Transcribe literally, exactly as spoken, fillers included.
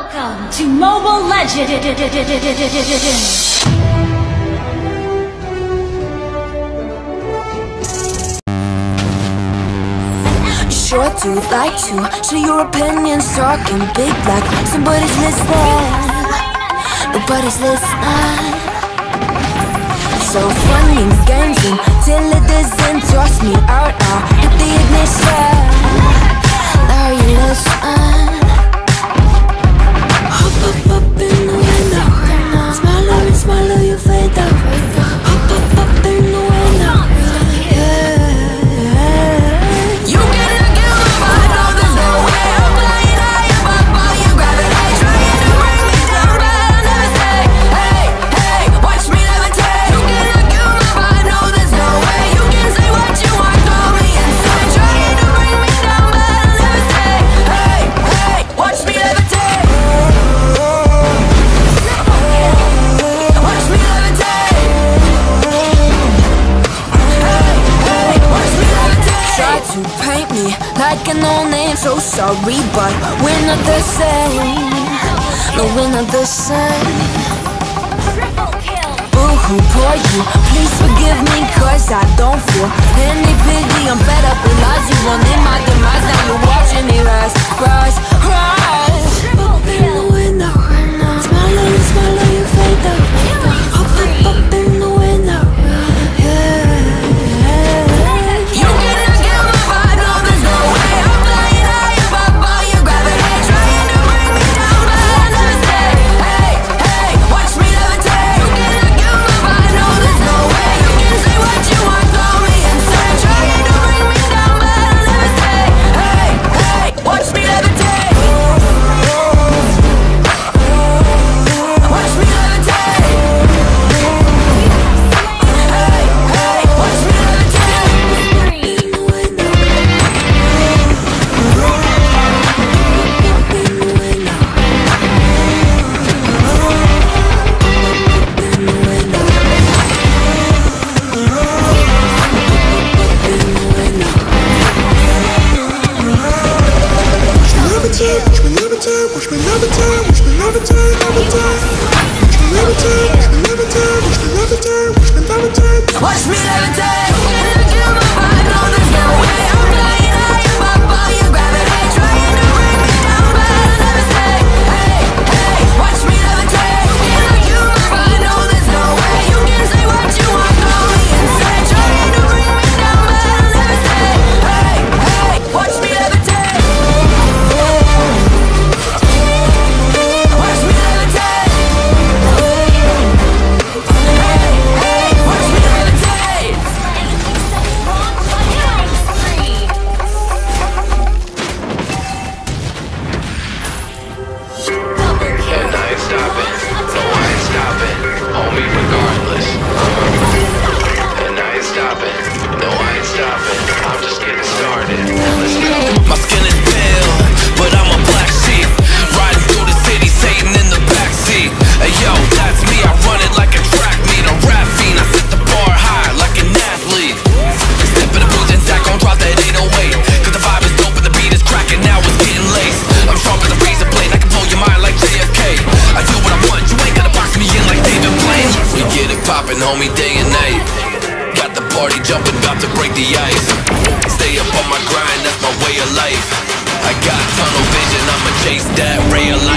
Welcome to Mobile Legends! Sure do like to share your opinions, talking big like somebody's listening. Nobody's listening. So funny games until it doesn't toss me out. I'll hit the ignition. Now you listen. Hop up up in the window. Smaller and smaller you fade out. Hop up up in the window. Yeah. You get it again, but I know there's no way. I'm flying high above all your gravity, trying to bring me down, but I'll never stay. Hey, hey, watch me levitate. You get it again, but I know there's no way. You can say what you want, call me insane, trying to bring me down, but I'll never stay. Hey, hey, watch me levitate. Watch me levitate. Hey, hey, watch me levitate. Try to paint me like a no-name, so sorry, but we're not the same. No, we're not the same. Boo-hoo, poor you, please forgive me, cause I don't feel any pity. I'm fed up with lies, you wanted my demise. Now you're watching me rise, rise, rise. Up in the window, smaller and smaller you fade out. Up, up, up in the window, yeah. You get it again, but I know there's no way. I'm flying high above all your gravity, trying to bring me down, but I'll never stay. Hey, hey, watch me levitate. You get it again, but I know there's no way. You can say what you want, call me insane, trying to bring me down, but I'll never stay. Hey, hey, watch me levitate. Watch me levitate. Hey, hey, watch me levitate. Watch me levitate, watch me levitate, watch me levitate, levitate. Watch me levitate, watch me levitate, watch me levitate, watch me levitate. Watch me levitate. You get it again, but I know there's no way. I'm flying high above all your gravity, trying to bring me down, but I'll never stay. Hey, hey, watch me levitate. You get it again, but I know there's no way. You can say what you want, call me insane, trying to bring me down, but I'll never stay. Hey, hey, watch me levitate. Watch me levitate. Hey, hey, watch me levitate. And I ain't stopping, no I ain't stopping, homie regardless. And I ain't stopping, no I ain't stopping, I'm just getting started, let's go. My skin is pale, but I'm a black sheep, riding through the city, Satan in the backseat. Hey yo, that's me, I run it like a track meet, a rap fiend, I set the bar high like an athlete. Step in the booth and Zach gon' drop that eight oh eight, cause the vibe is dope and the beat is cracking, now it's getting laced. I'm strong as a razor blade, I can blow your mind like J F K. I do what I want, you ain't gonna box me in like David Blaine. We get it poppin', homie, day and night. Got the party jumping, about to break the ice. Stay up on my grind, that's my way of life. I got tunnel vision, I'ma chase that ray of light.